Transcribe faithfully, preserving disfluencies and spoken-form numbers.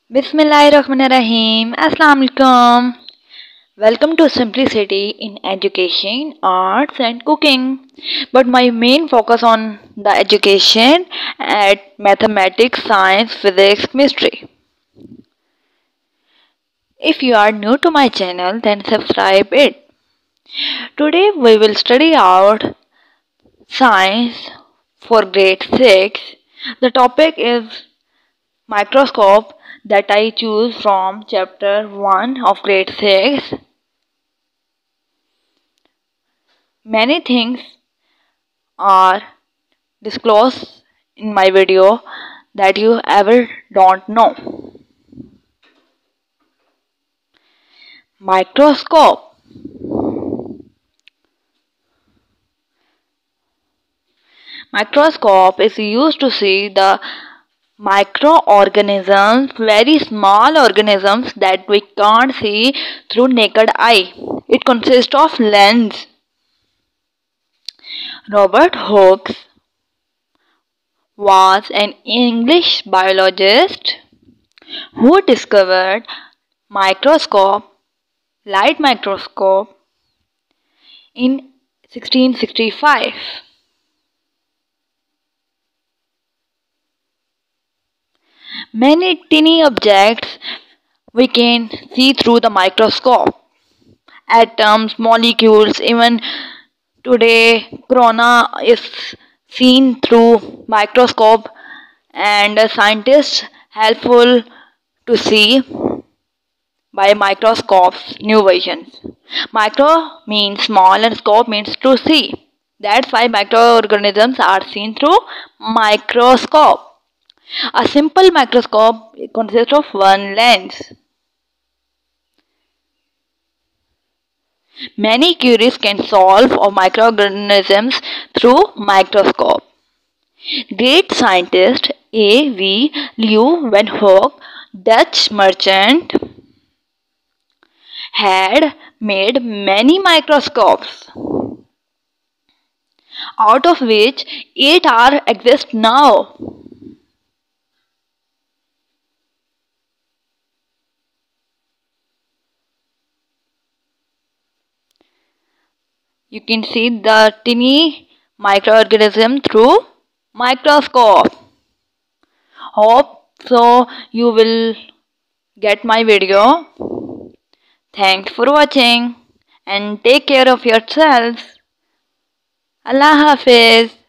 Bismillahirrahmanirrahim. Assalamu alaikum. Welcome to Simplicity in Education, Arts and Cooking. But my main focus on the education at mathematics, science, physics, chemistry. If you are new to my channel, then subscribe it. Today we will study out science for grade six. The topic is microscope that I choose from chapter one of grade six. Many things are disclosed in my video that you ever don't know. Microscope. Microscope is used to see the microorganisms, very small organisms that we can't see through naked eye. It consists of lens. Robert Hooke was an English biologist who discovered microscope, light microscope, in sixteen sixty-five. Many tiny objects we can see through the microscope. Atoms, molecules, even today corona is seen through microscope, and scientists helpful to see by microscopes new visions. Micro means small and scope means to see. That's why microorganisms are seen through microscope. A simple microscope consists of one lens. Many queries can solve of microorganisms through microscope. Great scientist A V Leeuwenhoek, Dutch merchant, had made many microscopes, out of which eight are exist now. You can see the tiny microorganism through microscope. Hope so you will get my video. Thanks for watching and take care of yourselves. Allah Hafiz.